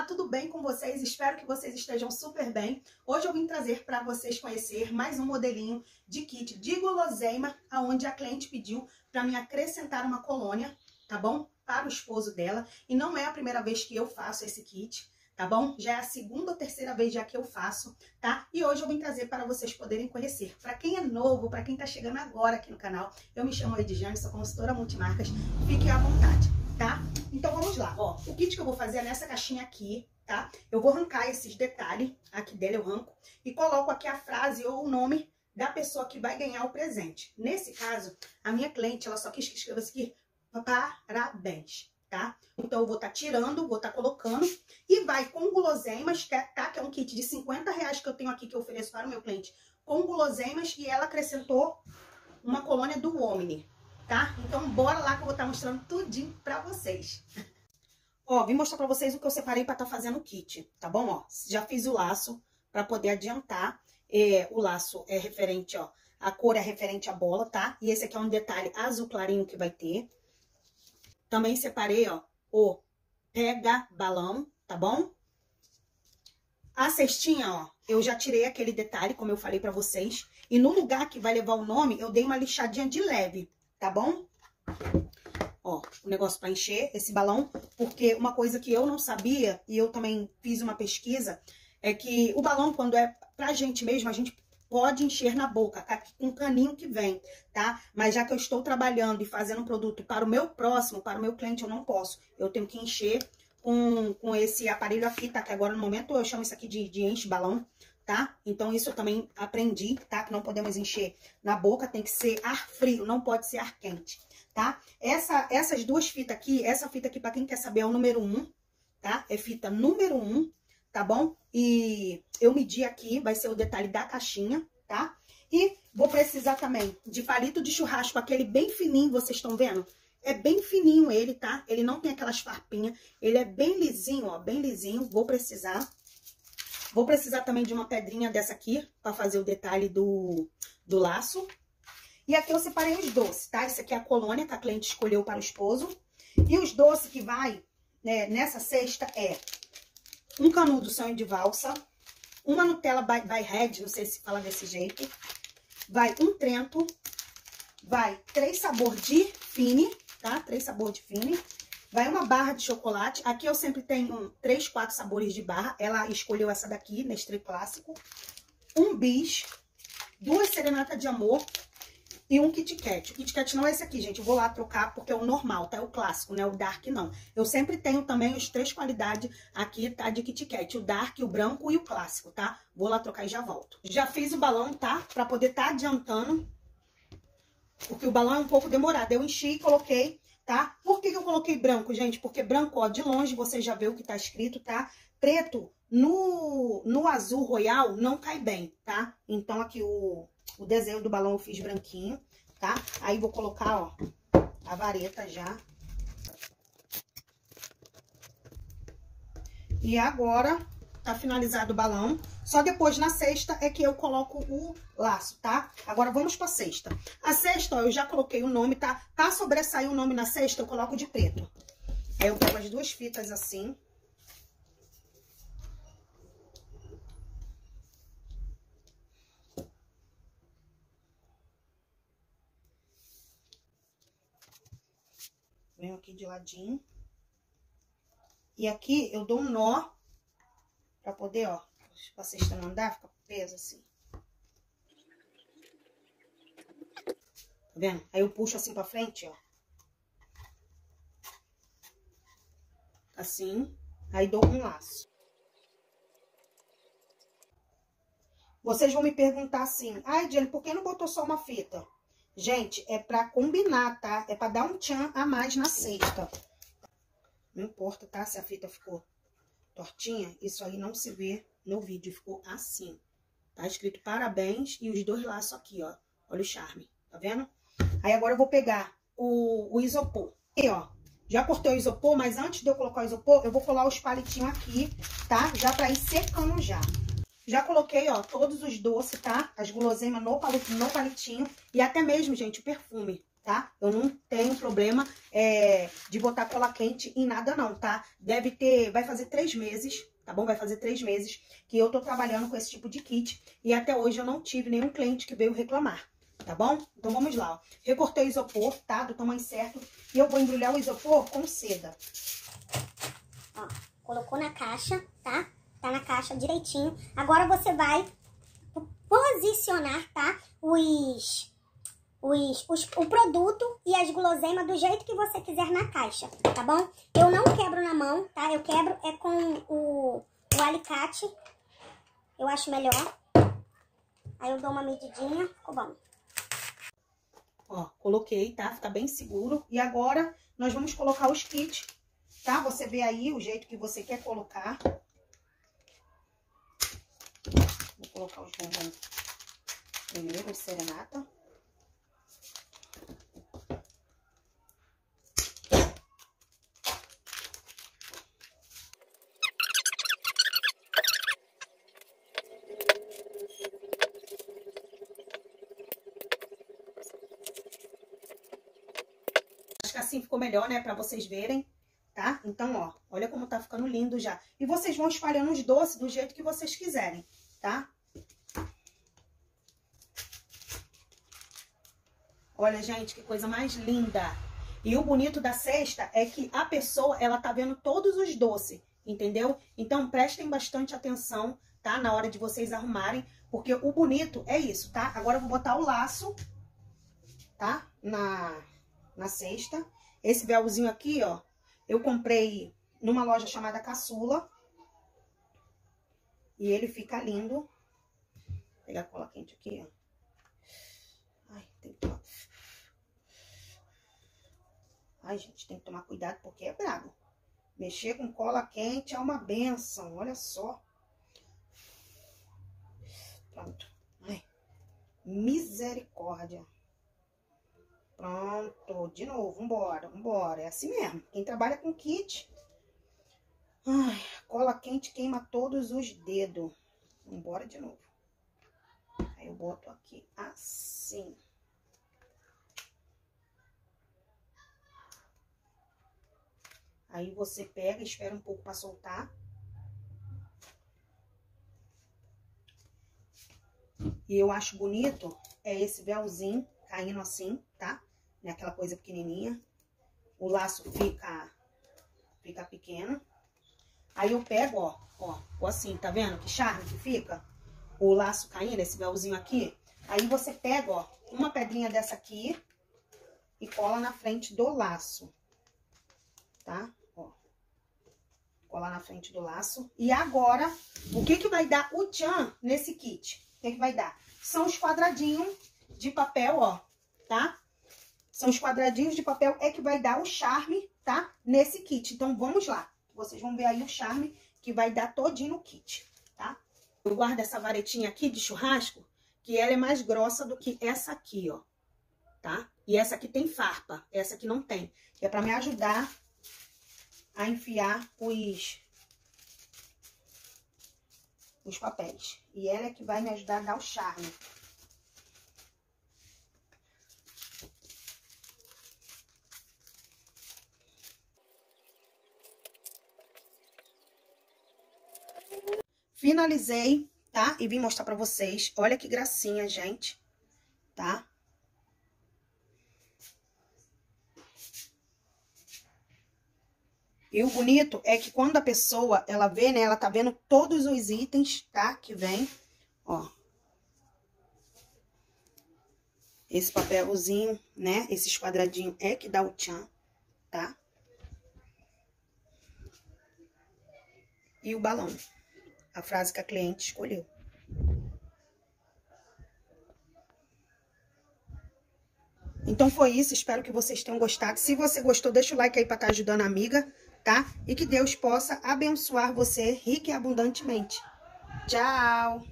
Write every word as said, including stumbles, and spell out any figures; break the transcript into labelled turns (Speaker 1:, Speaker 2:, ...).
Speaker 1: Olá, tudo bem com vocês? Espero que vocês estejam super bem. Hoje eu vim trazer para vocês conhecer mais um modelinho de kit de guloseima, onde a cliente pediu para me acrescentar uma colônia, tá bom? Para o esposo dela. E não é a primeira vez que eu faço esse kit, tá bom? Já é a segunda ou terceira vez já que eu faço, tá? E hoje eu vim trazer para vocês poderem conhecer. Para quem é novo, para quem tá chegando agora aqui no canal, eu me chamo Ediane, sou consultora multimarcas. Fiquem à vontade, tá? Então vamos lá, ó, o kit que eu vou fazer é nessa caixinha aqui, tá? Eu vou arrancar esses detalhes aqui dela, eu arranco, e coloco aqui a frase ou o nome da pessoa que vai ganhar o presente. Nesse caso, a minha cliente, ela só quis que escreva aqui, parabéns, tá? Então eu vou estar tá tirando, vou estar tá colocando, e vai com guloseimas, tá? Que é um kit de cinquenta reais que eu tenho aqui, que eu ofereço para o meu cliente, com guloseimas, e ela acrescentou uma colônia do Omni. Tá? Então, bora lá que eu vou estar mostrando tudinho pra vocês. Ó, vim mostrar pra vocês o que eu separei pra estar fazendo o kit, tá bom? Ó, já fiz o laço pra poder adiantar. É, o laço é referente, ó, a cor é referente à bola, tá? E esse aqui é um detalhe azul clarinho que vai ter. Também separei, ó, o pega balão, tá bom? A cestinha, ó, eu já tirei aquele detalhe, como eu falei pra vocês. E no lugar que vai levar o nome, eu dei uma lixadinha de leve. Tá bom? Ó, o negócio para encher esse balão, porque uma coisa que eu não sabia, e eu também fiz uma pesquisa, é que o balão, quando é pra gente mesmo, a gente pode encher na boca, com um caninho que vem, tá? Mas já que eu estou trabalhando e fazendo um produto para o meu próximo, para o meu cliente, eu não posso. Eu tenho que encher com, com esse aparelho aqui, tá? Que agora no momento eu chamo isso aqui de, de enche-balão. Tá? Então, isso eu também aprendi, tá? Que não podemos encher na boca, tem que ser ar frio, não pode ser ar quente, tá? Essa, essas duas fitas aqui, essa fita aqui, pra quem quer saber, é o número um, tá? É fita número um, tá bom? E eu medi aqui, vai ser o detalhe da caixinha, tá? E vou precisar também de palito de churrasco, aquele bem fininho, vocês estão vendo? É bem fininho ele, tá? Ele não tem aquelas farpinhas, ele é bem lisinho, ó, bem lisinho, vou precisar... Vou precisar também de uma pedrinha dessa aqui, para fazer o detalhe do, do laço. E aqui eu separei os doces, tá? Esse aqui é a colônia que a cliente escolheu para o esposo. E os doces que vai, né, nessa cesta é um canudo sonho de valsa, uma Nutella by, by Red, não sei se fala desse jeito. Vai um Trento, vai três sabores de Fine, tá? Três sabores de Fine. Vai uma barra de chocolate. Aqui eu sempre tenho um, três, quatro sabores de barra. Ela escolheu essa daqui, Nestlé Clássico. Um bis, duas serenata de amor e um Kit Kat. O Kit Kat não é esse aqui, gente. Eu vou lá trocar porque é o normal, tá? É o clássico, né? O dark não. Eu sempre tenho também os três qualidades aqui, tá? De Kit Kat. O dark, o branco e o clássico, tá? Vou lá trocar e já volto. Já fiz o balão, tá? Pra poder tá adiantando. Porque o balão é um pouco demorado. Eu enchi e coloquei... Tá? Por que que eu coloquei branco, gente? Porque branco, ó, de longe você já vê o que tá escrito, tá? Preto, no, no azul royal, não cai bem, tá? Então, aqui o, o desenho do balão eu fiz branquinho, tá? Aí, vou colocar, ó, a vareta já. E agora, tá finalizado o balão. Só depois, na cesta, é que eu coloco o laço, tá? Agora, vamos pra cesta. A cesta, ó, eu já coloquei o nome, tá? Pra sobressair o nome na cesta, eu coloco de preto. Aí, eu pego as duas fitas assim. Venho aqui de ladinho. E aqui, eu dou um nó pra poder, ó, pra cesta não andar, fica preso assim. Tá vendo? Aí eu puxo assim pra frente, ó. Assim. Aí dou um laço. Vocês vão me perguntar assim, ai, Ediane, por que não botou só uma fita? Gente, é pra combinar, tá? É pra dar um tchan a mais na cesta. Não importa, tá? Se a fita ficou tortinha, isso aí não se vê no vídeo, ficou assim. Tá escrito parabéns e os dois laços aqui, ó. Olha o charme, tá vendo? Aí agora eu vou pegar o, o isopor. E ó, já cortei o isopor, mas antes de eu colocar o isopor, eu vou colar os palitinhos aqui, tá? Já pra ir secando já. Já coloquei, ó, todos os doces, tá? As guloseimas no palitinho, no palitinho. E até mesmo, gente, o perfume. tá? Eu não tenho problema é, de botar cola quente em nada não, tá? Deve ter, vai fazer três meses, tá bom? Vai fazer três meses que eu tô trabalhando com esse tipo de kit e até hoje eu não tive nenhum cliente que veio reclamar, tá bom? Então vamos lá, ó. Recortei o isopor, tá? Do tamanho certo e eu vou embrulhar o isopor com seda.
Speaker 2: Ó, colocou na caixa, tá? Tá na caixa direitinho. Agora você vai posicionar, tá? Os... Os, os, o produto e as guloseimas do jeito que você quiser na caixa, tá bom? Eu não quebro na mão, tá? Eu quebro é com o, o alicate, eu acho melhor. Aí eu dou uma medidinha, ficou bom.
Speaker 1: Ó, coloquei, tá? Fica bem seguro. E agora nós vamos colocar os kits, tá? Você vê aí o jeito que você quer colocar. Vou colocar os bombons primeiro, serenata. Acho que assim ficou melhor, né? Pra vocês verem, tá? Então, ó, olha como tá ficando lindo já. E vocês vão espalhando os doces do jeito que vocês quiserem, tá? Olha, gente, que coisa mais linda. E o bonito da cesta é que a pessoa, ela tá vendo todos os doces, entendeu? Então, prestem bastante atenção, tá? Na hora de vocês arrumarem, porque o bonito é isso, tá? Agora eu vou botar o laço, tá? Na... na cesta. Esse véuzinho aqui, ó, eu comprei numa loja chamada Caçula. E ele fica lindo. Vou pegar a cola quente aqui, ó. Ai, tem que tomar... Ai, gente, tem que tomar cuidado porque é brabo. Mexer com cola quente é uma benção, olha só. Pronto. Ai, misericórdia. Pronto, de novo, vambora, vambora. É assim mesmo, quem trabalha com kit... Ai, cola quente queima todos os dedos. Vambora de novo. Aí eu boto aqui assim. Aí você pega, espera um pouco pra soltar. E eu acho bonito, é esse véuzinho caindo assim, tá? Não é aquela coisa pequenininha. O laço fica, fica pequeno. Aí eu pego, ó, ó, ó assim, tá vendo que charme que fica? O laço caindo, esse véuzinho aqui. Aí você pega, ó, uma pedrinha dessa aqui e cola na frente do laço, tá? Ó, cola na frente do laço. E agora, o que que vai dar o tchan nesse kit? O que que vai dar? São os quadradinhos de papel, ó, tá? São os quadradinhos de papel é que vai dar o charme, tá? Nesse kit. Então, vamos lá. Vocês vão ver aí o charme que vai dar todinho no kit, tá? Eu guardo essa varetinha aqui de churrasco, que ela é mais grossa do que essa aqui, ó, tá? E essa aqui tem farpa, essa aqui não tem. É pra me ajudar a enfiar os, os papéis. E ela é que vai me ajudar a dar o charme. Finalizei, tá? E vim mostrar pra vocês. Olha que gracinha, gente, tá? E o bonito é que quando a pessoa, ela vê, né? Ela tá vendo todos os itens, tá? Que vem, ó. Esse papelzinho, né? Esses quadradinhos é que dá o tchan, tá? E o balão. A frase que a cliente escolheu. Então foi isso, espero que vocês tenham gostado. Se você gostou, deixa o like aí pra estar ajudando a amiga, tá? E que Deus possa abençoar você rica e abundantemente. Tchau!